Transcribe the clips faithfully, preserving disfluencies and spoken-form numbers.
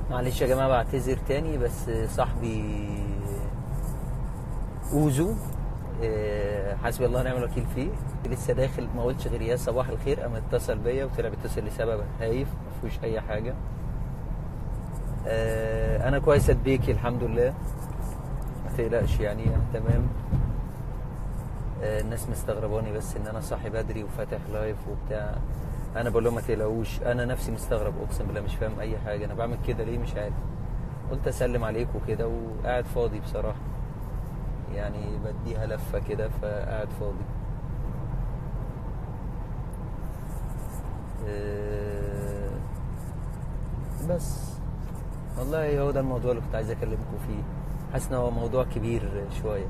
معلش يا جماعه بعتذر تاني، بس صاحبي اوزو آه، حسبي الله ونعم الوكيل فيه، لسه داخل ما قلتش غير يا صباح الخير، قام اتصل بيا وطلع بيتصل لسبب هايف ما فيهوش اي حاجه. آه، انا كويس بيكي الحمد لله، ما تقلقش يعني تمام. آه، الناس مستغرباني بس ان انا صاحي بدري وفاتح لايف وبتاع. انا بقول لهم ما تقلقوش، انا نفسي مستغرب اقسم بالله، مش فاهم اي حاجه انا بعمل كده ليه، مش عارف. قلت اسلم عليكم كده وقاعد فاضي بصراحه، يعني بديها لفه كده فقاعد فاضي. آه، بس والله هو ده الموضوع اللي كنت عايز اكلمكم فيه. حاسس ان هو موضوع كبير شويه.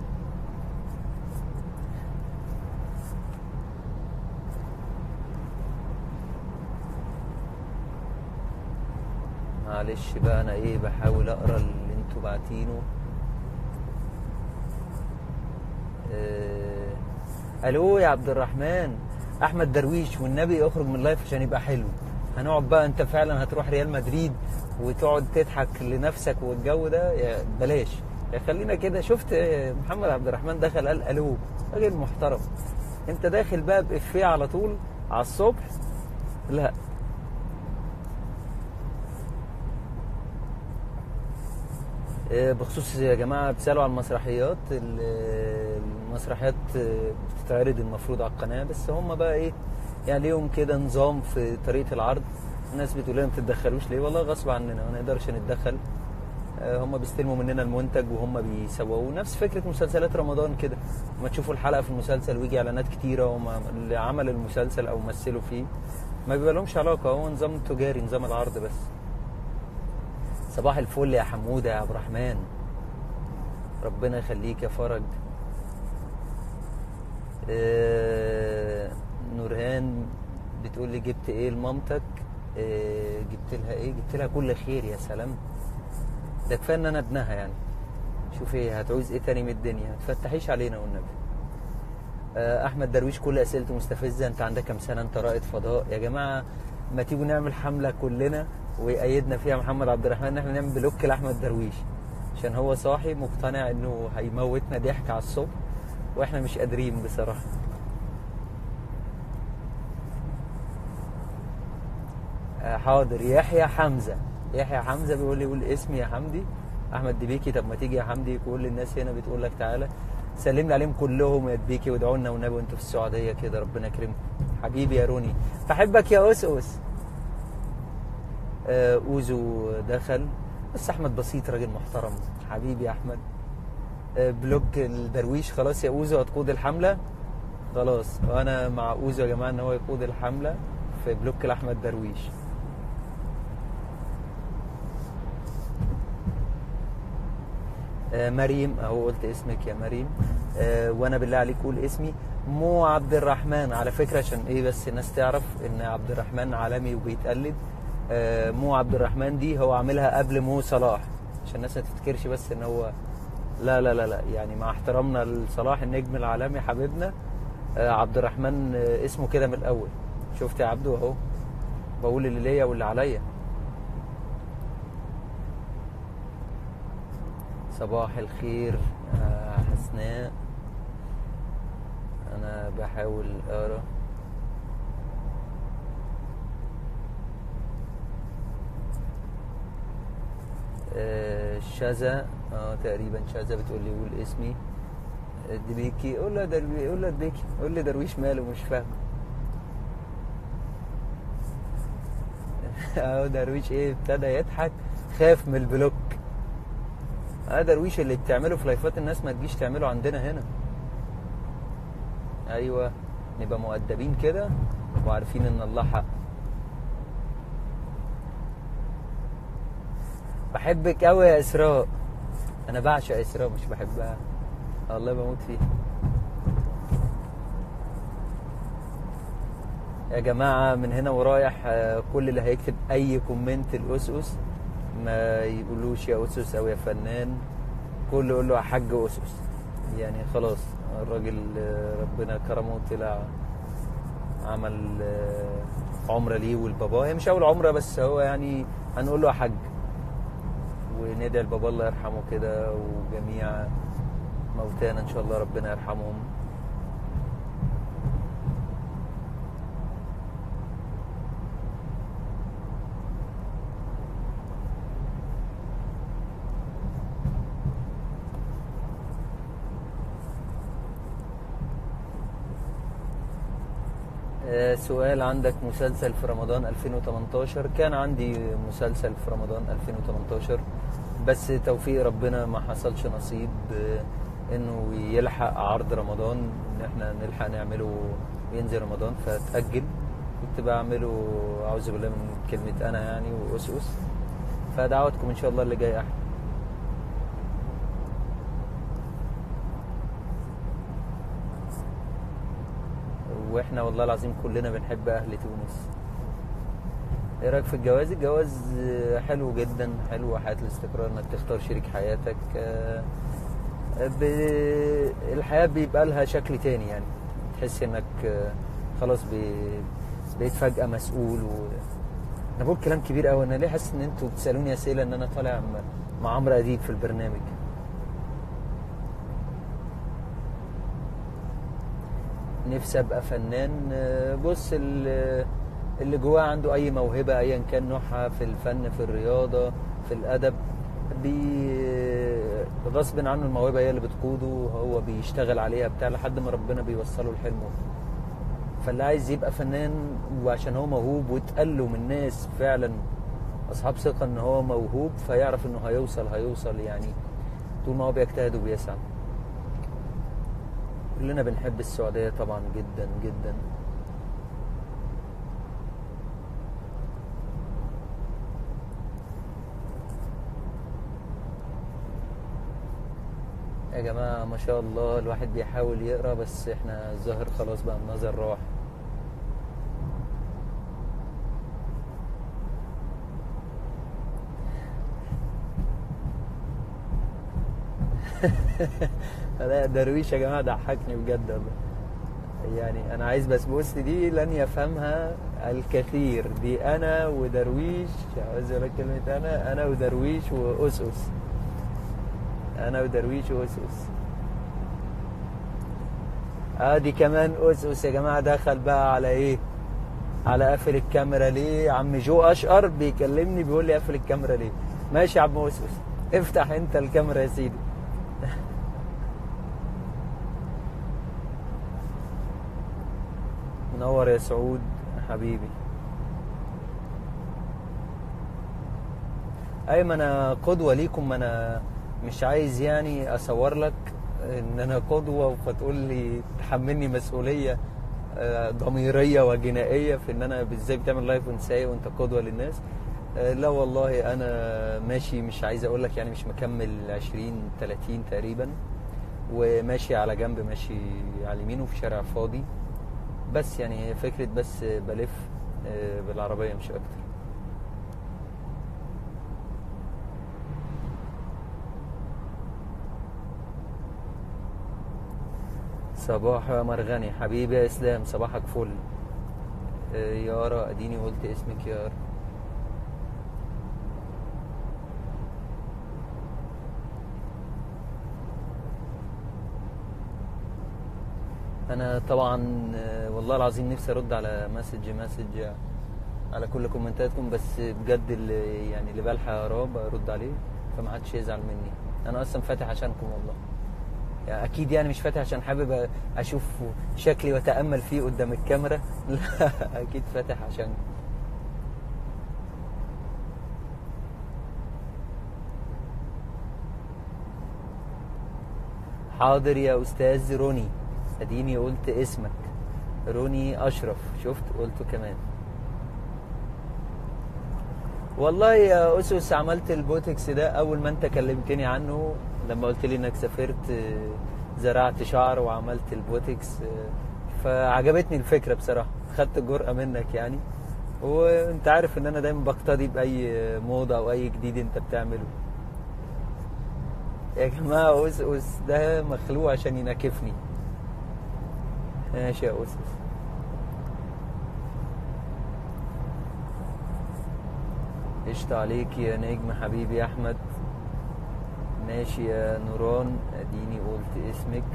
معلش بقى انا ايه بحاول اقرا اللي انتوا باعتينه. آه، الو يا عبد الرحمن، احمد درويش والنبي اخرج من اللايف عشان يبقى حلو. هنقعد بقى، انت فعلا هتروح ريال مدريد وتقعد تضحك لنفسك والجو ده؟ يا بلاش يا خلينا كده. شفت محمد عبد الرحمن دخل قال الو، راجل محترم. انت داخل بقى بإفيه على طول على الصبح؟ لا. آه، بخصوص يا جماعة بتسألوا عن المسرحيات، ال- المسرحيات آه، بتتعرض المفروض على القناة، بس هم بقى ايه يعني ليهم كده نظام في طريقة العرض. الناس بتقول لنا ما تتدخلوش ليه، والله غصب عننا ما نقدرش نتدخل. آه، هم بيستلموا مننا المنتج وهم بيسووه، نفس فكرة مسلسلات رمضان كده. لما تشوفوا الحلقة في المسلسل ويجي اعلانات كتيرة، وما اللي عمل المسلسل او مثلوا فيه ما بيبقى لهمش علاقة، هو نظام تجاري، نظام العرض بس. صباح الفل يا حمودة يا عبد الرحمن، ربنا يخليك يا فرج. آه، نورهان بتقول لي جبت ايه لمامتك؟ آه، جبت لها ايه؟ جبت لها كل خير. يا سلام، ده كفايه ان انا ابنها يعني. شوف ايه هتعوز ايه تاني من الدنيا؟ ما تفتحيش علينا والنبي. آه، احمد درويش كل اسئلته مستفزه، انت عندك كام سنه؟ انت رائد فضاء يا جماعه. ما تيجوا نعمل حمله كلنا ويأيدنا فيها محمد عبد الرحمن ان احنا نعمل بلوك لاحمد درويش، عشان هو صاحي مقتنع انه هيموتنا ضحك على الصبح واحنا مش قادرين بصراحه. آه، حاضر. يحيى حمزه، يحيى حمزه بيقول لي قول اسمي يا حمدي. احمد دبيكي، طب ما تيجي يا حمدي، كل الناس هنا بتقول لك تعالى سلم لي عليهم كلهم يا دبيكي، وادعوا لنا والنبي وانتوا في السعوديه كده، ربنا يكرمكم. حبيبي يا روني، بحبك يا أسأس. آه، اوزو دخل، بس احمد بسيط راجل محترم. حبيبي يا احمد. آه، بلوك الدرويش خلاص يا اوزو هتقود الحمله. خلاص وانا مع اوزو يا جماعه ان هو يقود الحمله في بلوك لاحمد درويش. آه، مريم اهو، قلت اسمك يا مريم. آه، وانا بالله عليك قول اسمي مو عبد الرحمن على فكره، عشان ايه بس الناس تعرف ان عبد الرحمن عالمي وبيتقلد. آه، مو عبد الرحمن دي هو عاملها قبل مو صلاح، عشان الناس ما تفتكرش بس ان هو لا لا لا لا، يعني مع احترامنا لصلاح النجم العالمي حبيبنا. آه، عبد الرحمن آه، اسمه كده من الاول. شفت يا عبدو اهو، بقول اللي ليا واللي عليا. صباح الخير آه، حسناء. انا بحاول اقرا. آه، شذا، اه تقريبا شذا بتقول لي قول اسمي. آه، دبيكي، قول له درويش، قول له دبيكي، قول لي درويش ماله مش فاهم. اهو درويش ايه ابتدى يضحك، خاف من البلوك. اه درويش اللي بتعمله في لايفات الناس ما تجيش تعمله عندنا هنا. ايوه، نبقى مؤدبين كده وعارفين ان الله حق. بحبك قوي يا اسراء. انا بعشق اسراء مش بحبها، والله بموت فيها. يا جماعة من هنا ورايح آه، كل اللي هيكتب اي كومنت الاسس ما يقولوش يا اسس او يا فنان، كله يقول له يا حاج اسس. يعني خلاص الراجل آه، ربنا كرمه طلع عمل آه، عمرة ليه والبابا، هي مش اول عمرة بس هو يعني هنقول له يا حاج. وندعي لبابا الله يرحمه كده، وجميع موتانا ان شاء الله ربنا يرحمهم. آه، سؤال: عندك مسلسل في رمضان ألفين وتمنتاشر؟ كان عندي مسلسل في رمضان ألفين وتمنتاشر، بس توفيق ربنا ما حصلش نصيب آه، انه يلحق عرض رمضان، ان احنا نلحق نعمله وينزل رمضان، فتأجل. كنت بعمله اعوذ بالله من كلمة انا يعني واسقس، فدعواتكم ان شاء الله اللي جاي احلى. واحنا والله العظيم كلنا بنحب اهل تونس. ايه رايك في الجواز؟ الجواز آه، حلو جدا، حلو حياة الاستقرار، انك تختار شريك حياتك. آه، ب... الحياة بيبقى لها شكل تاني، يعني تحس انك آه، خلاص ب... بقيت فجأة مسؤول و... انا بقول كلام كبير قوي. انا ليه حاسس ان انتوا بتسالوني اسئله ان انا طالع م- مع عمرو اديب في البرنامج؟ نفسي ابقى فنان. آه، بص، ال- اللي جواه عنده اي موهبه ايا كان نوعها، في الفن، في الرياضه، في الادب، بي غصب عنه الموهبه هي اللي بتقوده، هو بيشتغل عليها بتاع لحد ما ربنا بيوصله لحلمه. فاللي عايز يبقى فنان وعشان هو موهوب واتقال له من ناس فعلا اصحاب ثقه ان هو موهوب، فيعرف انه هيوصل هيوصل يعني، طول ما هو بيجتهد وبيسعى. كلنا بنحب السعوديه طبعا جدا جدا. يا جماعه ما شاء الله الواحد بيحاول يقرا، بس احنا الظاهر خلاص بقى النظر راح. لا درويش يا جماعه ضحكني بجد والله. يعني انا عايز بس، بص دي لن يفهمها الكثير، دي انا ودرويش. عايز اقول لك كلمه انا انا ودرويش واسس. انا ودرويش واسس. اه دي كمان اسس يا جماعه. دخل بقى على ايه؟ على قافل الكاميرا ليه؟ عم جو اشقر بيكلمني بيقول لي قافل الكاميرا ليه. ماشي يا عم اسس، افتح انت الكاميرا يا سيدي. منور يا سعود حبيبي. اي ما انا قدوه ليكم، ما انا مش عايز يعني اصور لك ان انا قدوه فتقول لي تحملني مسؤوليه آه، ضميريه وجنائيه في ان انا ازاي بتعمل لايف وانت سايق وانت قدوه للناس. آه، لا والله انا ماشي، مش عايز اقول لك يعني مش مكمل عشرين تلاتين تقريبا، وماشي على جنب، ماشي على اليمين وفي شارع فاضي، بس يعني هي فكره، بس بلف آه، بالعربيه مش اكتر. صباح يا مرغني حبيبي يا اسلام، صباحك فل. آه، يارا اديني قلت اسمك يارا. انا طبعا آه، والله العظيم نفسي ارد على مسج مسج على كل كومنتاتكم، بس بجد اللي يعني اللي بلحق اقراه برد عليه، فما حدش يزعل مني. انا اصلا فاتح عشانكم والله، يعني اكيد يعني مش فاتح عشان حابب اشوف شكلي واتامل فيه قدام الكاميرا. لا اكيد فاتح عشان. حاضر يا استاذ روني، اديني قلت اسمك. روني اشرف، شفت قلته كمان. والله يا اسس عملت البوتكس ده اول ما انت كلمتني عنه، لما قلت لي انك سافرت آه، زرعت شعر وعملت البوتكس، آه، فعجبتني الفكره بصراحه، خدت الجرأه منك يعني. وانت عارف ان انا دايما بقتدي باي موضه او اي جديد انت بتعمله. يا جماعه اس اس ده مخلوق عشان يناكفني. ماشي يا اسس. قشطة عليك يا نجم حبيبي يا احمد. ماشي يا نوران، اديني قلت اسمك.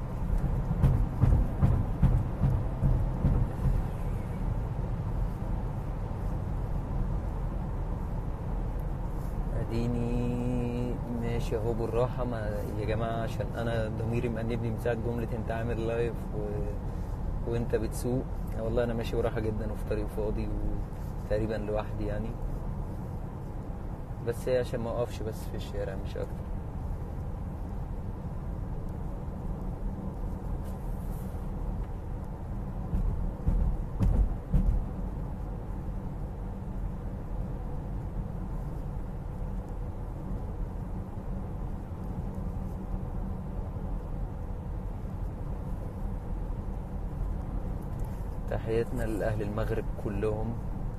اديني ماشي اهو بالراحة ما يا جماعة، عشان انا ضميري مأنبني من ساعة جملة انت عامل لايف و... وانت بتسوق. والله انا ماشي براحة جدا وفي طريق فاضي وتقريبا لوحدي يعني، بس هي عشان ما اقفش بس في الشارع مش اكتر. تحياتنا لأهل المغرب كلهم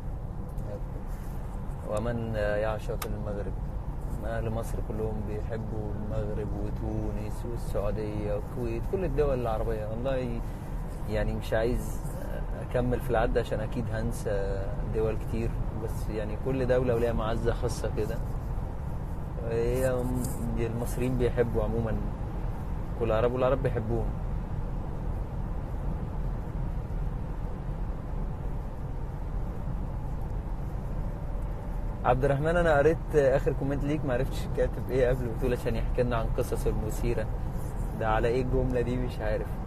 ومن يعشق المغرب. أهل مصر كلهم بيحبوا المغرب وتونس والسعودية والكويت، كل الدول العربية. والله يعني مش عايز أكمل في العد عشان أكيد هنسى دول كتير، بس يعني كل دولة وليها معزة خاصة كده. هي المصريين بيحبوا عموما كل العرب، والعرب بيحبوهم. عبد الرحمن، انا قريت اخر كومنت ليك، ما عرفتش كاتب ايه قبل، بتقول عشان يحكي لنا عن قصص المثيره. ده على ايه الجمله دي؟ مش عارف.